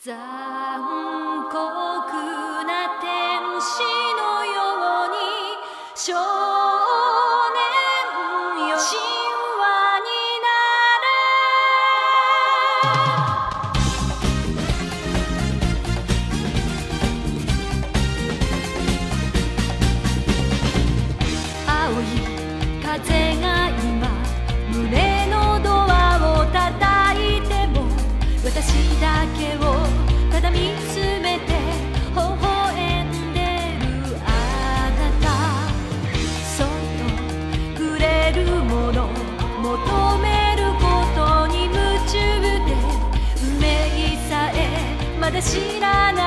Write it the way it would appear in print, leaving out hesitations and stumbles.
残酷な天使のように少年よ神話になれ青い風が今胸のドアを叩いても私だけをただ見つめて微笑んでるあなたそっとくれるもの求めることに夢中で運命さえまだ知らない